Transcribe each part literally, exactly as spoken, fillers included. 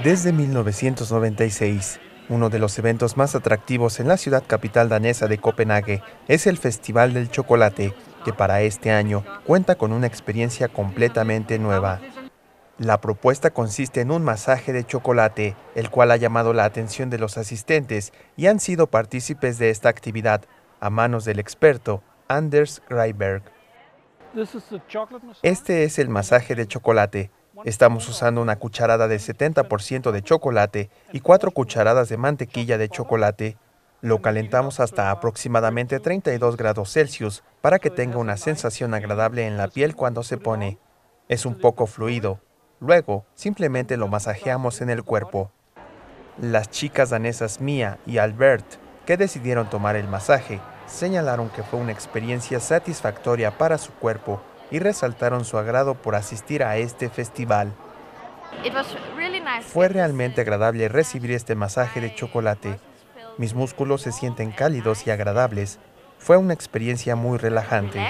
Desde mil novecientos noventa y seis, uno de los eventos más atractivos en la ciudad capital danesa de Copenhague es el Festival del Chocolate, que para este año cuenta con una experiencia completamente nueva. La propuesta consiste en un masaje de chocolate, el cual ha llamado la atención de los asistentes y han sido partícipes de esta actividad, a manos del experto Anders Greiberg. Este es el masaje de chocolate. Estamos usando una cucharada de setenta por ciento de chocolate y cuatro cucharadas de mantequilla de chocolate. Lo calentamos hasta aproximadamente treinta y dos grados Celsius para que tenga una sensación agradable en la piel cuando se pone. Es un poco fluido. Luego, simplemente lo masajeamos en el cuerpo. Las chicas danesas Mia y Albert, que decidieron tomar el masaje, señalaron que fue una experiencia satisfactoria para su cuerpo y resaltaron su agrado por asistir a este festival. Fue realmente agradable recibir este masaje de chocolate. Mis músculos se sienten cálidos y agradables. Fue una experiencia muy relajante.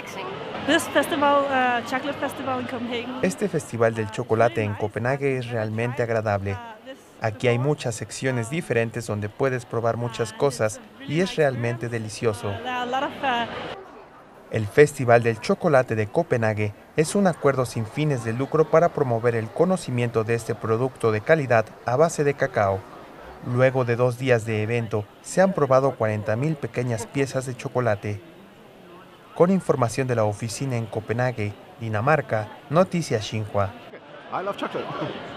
Este festival del chocolate en Copenhague es realmente agradable. Aquí hay muchas secciones diferentes donde puedes probar muchas cosas y es realmente delicioso. El Festival del Chocolate de Copenhague es un acuerdo sin fines de lucro para promover el conocimiento de este producto de calidad a base de cacao. Luego de dos días de evento, se han probado cuarenta mil pequeñas piezas de chocolate. Con información de la oficina en Copenhague, Dinamarca, Noticias Xinhua. I love chocolate.